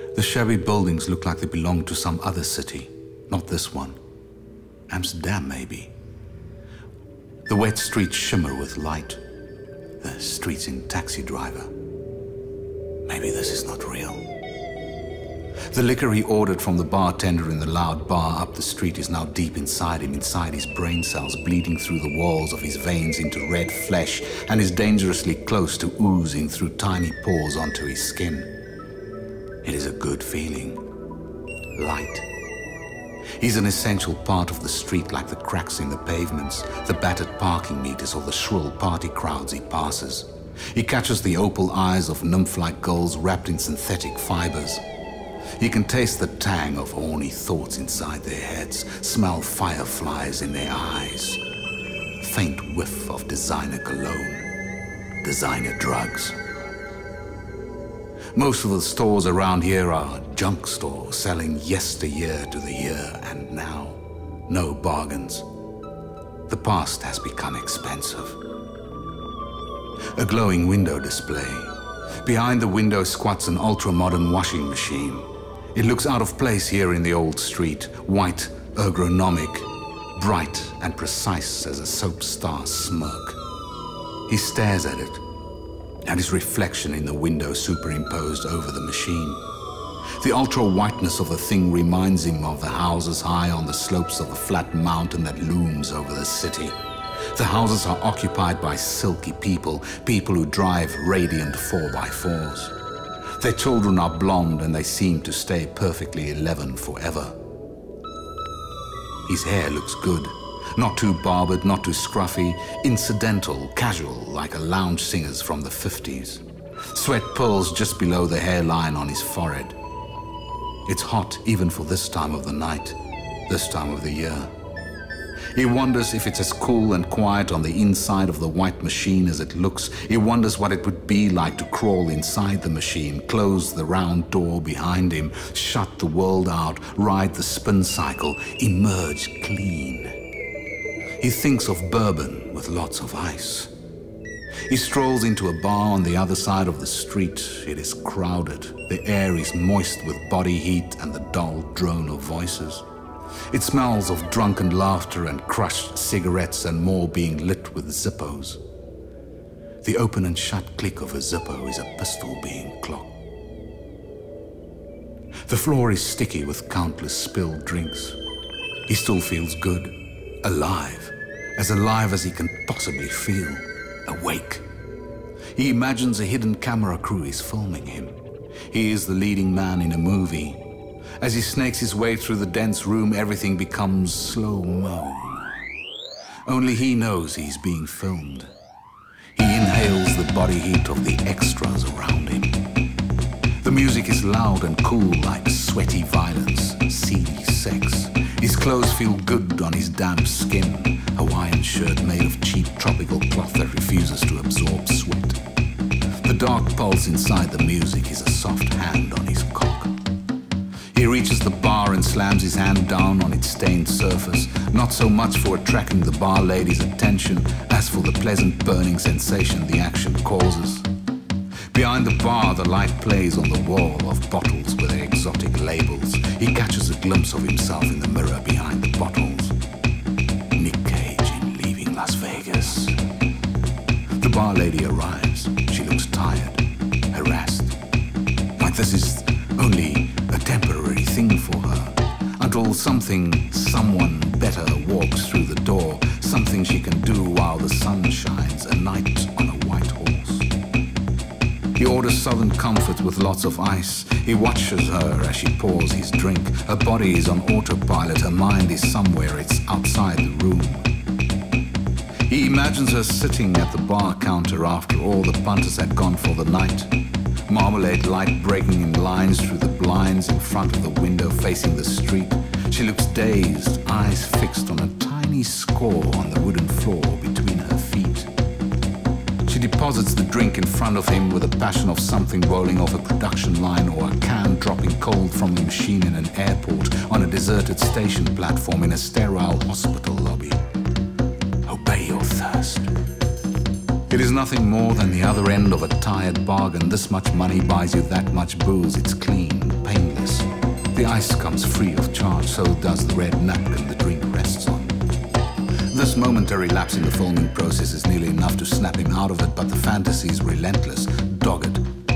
The shabby buildings look like they belong to some other city, not this one. Amsterdam, maybe. The wet streets shimmer with light. The streets in Taxi Driver. Maybe this is not real. The liquor he ordered from the bartender in the loud bar up the street is now deep inside him, inside his brain cells, bleeding through the walls of his veins into red flesh, and is dangerously close to oozing through tiny pores onto his skin. It is a good feeling. Light. He's an essential part of the street, like the cracks in the pavements, the battered parking meters, or the shrill party crowds he passes. He catches the opal eyes of nymph-like girls wrapped in synthetic fibers. He can taste the tang of horny thoughts inside their heads, smell fireflies in their eyes. Faint whiff of designer cologne, designer drugs. Most of the stores around here are junk stores selling yesteryear to the year and now. No bargains. The past has become expensive. A glowing window display. Behind the window squats an ultra-modern washing machine. It looks out of place here in the old street, white, ergonomic, bright and precise as a soap star smirk. He stares at it, and his reflection in the window superimposed over the machine. The ultra-whiteness of the thing reminds him of the houses high on the slopes of a flat mountain that looms over the city. The houses are occupied by silky people, people who drive radiant 4x4s. Their children are blonde and they seem to stay perfectly 11 forever. His hair looks good. Not too barbered, not too scruffy, incidental, casual, like a lounge singer's from the 50s. Sweat pulls just below the hairline on his forehead. It's hot even for this time of the night, this time of the year. He wonders if it's as cool and quiet on the inside of the white machine as it looks. He wonders what it would be like to crawl inside the machine, close the round door behind him, shut the world out, ride the spin cycle, emerge clean. He thinks of bourbon with lots of ice. He strolls into a bar on the other side of the street. It is crowded. The air is moist with body heat and the dull drone of voices. It smells of drunken laughter and crushed cigarettes and more being lit with Zippos. The open and shut click of a Zippo is a pistol being clocked. The floor is sticky with countless spilled drinks. He still feels good, alive as he can possibly feel, awake. He imagines a hidden camera crew is filming him. He is the leading man in a movie. As he snakes his way through the dense room, everything becomes slow-mo. Only he knows he's being filmed. He inhales the body heat of the extras around him. The music is loud and cool like sweaty violence, seedy sex. His clothes feel good on his damp skin, Hawaiian shirt made of cheap tropical cloth that refuses to absorb sweat. The dark pulse inside the music is a soft hand on his cock. He reaches the bar and slams his hand down on its stained surface, not so much for attracting the bar lady's attention as for the pleasant burning sensation the action causes. Behind the bar, the light plays on the wall of bottles with their exotic labels. He catches a glimpse of himself in the mirror behind the bottles. Nick Cage in Leaving Las Vegas. The bar lady arrives. She looks tired, harassed. Like this is only a temporary thing for her, until someone better walks through the door, something she can do while the sun shines, a night on a white horse. He orders Southern Comfort with lots of ice. He watches her as she pours his drink. Her body is on autopilot, her mind is somewhere, it's outside the room. He imagines her sitting at the bar counter after all the punters had gone for the night. Marmalade light breaking in lines through the blinds in front of the window facing the street. She looks dazed, eyes fixed on a tiny score on the wooden floor between her feet. She deposits the drink in front of him with the passion of something rolling off a production line or a can dropping cold from a machine in an airport, on a deserted station platform, in a sterile hospital lobby. Obey your thirst. It is nothing more than the other end of a tired bargain. This much money buys you that much booze. It's clean, painless. The ice comes free of charge, so does the red napkin the drink rests on. This momentary lapse in the foaming process is nearly enough to snap him out of it, but the fantasy is relentless, dogged.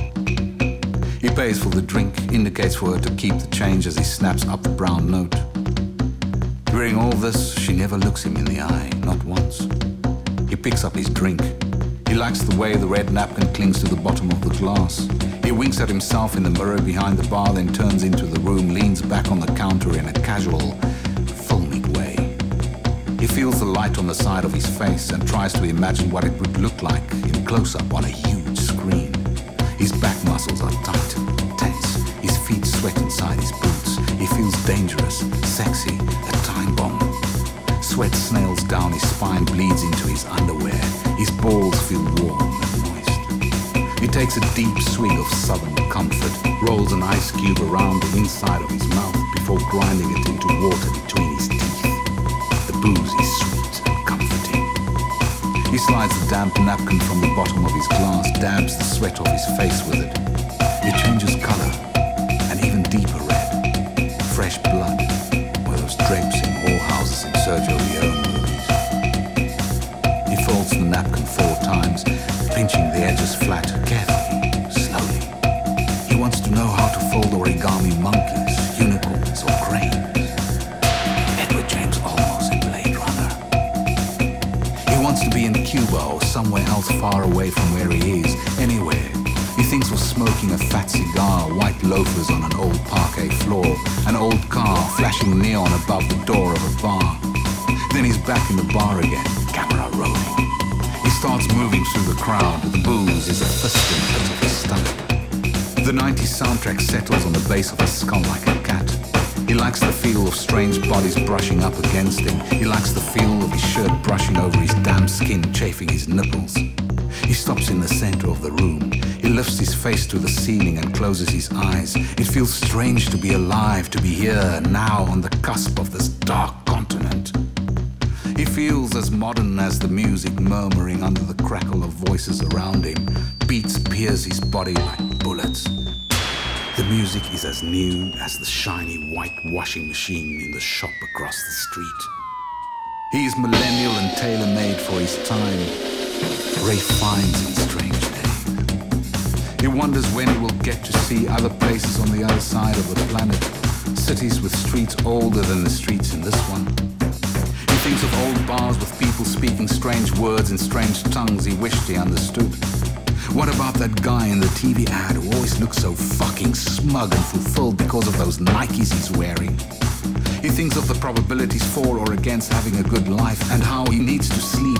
He pays for the drink, indicates for her to keep the change as he snaps up the brown note. During all this, she never looks him in the eye, not once. He picks up his drink. He likes the way the red napkin clings to the bottom of the glass. He winks at himself in the mirror behind the bar, then turns into the room, leans back on the counter in a casual, filmic way. He feels the light on the side of his face and tries to imagine what it would look like in close-up on a huge screen. His back muscles are tight, tense. His feet sweat inside his boots. He feels dangerous, sexy, a time bomb. Sweat snails down his spine, bleeds into his underwear. His balls feel warm and moist. He takes a deep swig of southern comfort, rolls an ice cube around the inside of his mouth before grinding it into water between his teeth. The booze is sweet and comforting. He slides the damp napkin from the bottom of his glass, dabs the sweat off his face with it. It changes color, an even deeper red. Fresh blood, where those drapes in whorehouses and Sergio Leone movies. He folds the napkin 4 times, pinching the edges flat, carefully, slowly. He wants to know how to fold origami monkeys, unicorns, or cranes. Edward James Olmos in Blade Runner. He wants to be in Cuba or somewhere else far away from where he is, anywhere. He thinks of smoking a fat cigar, white loafers on an old parquet floor, an old car flashing neon above the door of a bar. Then he's back in the bar again, camera rolling. He starts moving through the crowd. The booze is a fisting pit of his stomach. The 90s soundtrack settles on the base of his skull like a cat. He likes the feel of strange bodies brushing up against him. He likes the feel of his shirt brushing over his damp skin, chafing his nipples. He stops in the center of the room. He lifts his face to the ceiling and closes his eyes. It feels strange to be alive, to be here, now, on the cusp of this dark continent. He feels as modern as the music murmuring under the crackle of voices around him. Beats pierce his body like bullets. The music is as new as the shiny white washing machine in the shop across the street. He is millennial and tailor-made for his time. Ralph Fiennes in Strange Days. He wonders when he will get to see other places on the other side of the planet, cities with streets older than the streets in this one. He thinks of old bars with people speaking strange words in strange tongues he wished he understood. What about that guy in the TV ad who always looks so fucking smug and fulfilled because of those Nikes he's wearing? He thinks of the probabilities for or against having a good life and how he needs to sleep.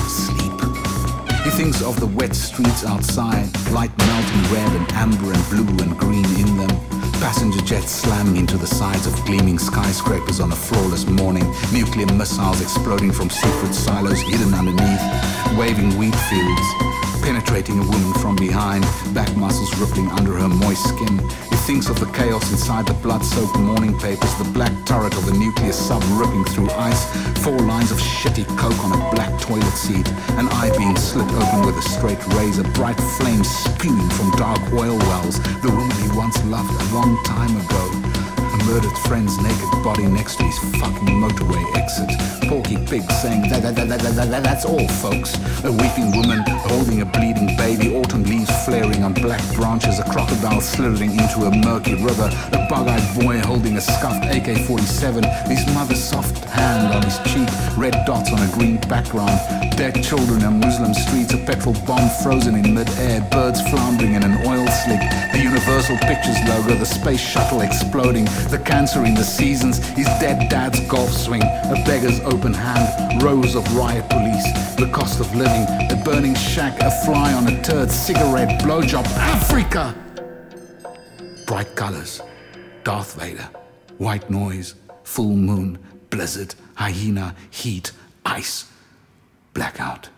He thinks of the wet streets outside, light melting red and amber and blue and green in them. Passenger jets slamming into the sides of gleaming skyscrapers on a flawless morning. Nuclear missiles exploding from secret silos hidden underneath. Waving wheat fields. Penetrating a woman from behind. Back muscles rippling under her moist skin. He thinks of the chaos inside the blood-soaked morning papers. The black turret of a nuclear sub ripping through ice. 4 lines of shitty coke on a black toilet seat. An eye being slit open with a straight razor. Bright flames spewing from dark oil wells. The woman he once loved a long time ago. A murdered friend's naked body next to his fucking motorway exit. Porky Pig saying, that's all, folks. A weeping woman holding a bleeding baby. Autumn leaves flaring on black branches. A crocodile slithering into a murky river. A bug-eyed boy holding a scuffed AK-47. His mother's soft hand on his cheek. Red dots on a green background. Dead children on Muslim streets. A petrol bomb frozen in mid-air. Birds floundering in an oil slick. The Universal Pictures logo. The space shuttle exploding. The cancer in the seasons. His dead dad's golf swing. A beggar's open hand. Rows of riot police. The cost of living. A burning shack. A fly on a turd. Cigarette. Blowjob. Africa! Bright colors. Darth Vader. White noise. Full moon. Blizzard. Hyena. Heat. Ice. Blackout.